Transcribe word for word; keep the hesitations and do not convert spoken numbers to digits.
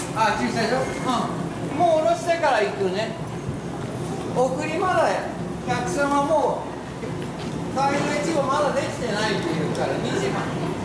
あ、駐車場。うん。もう降ろしてから行くね。送りまだお客様もう会員のいち号まだできてないっていうからにじはん。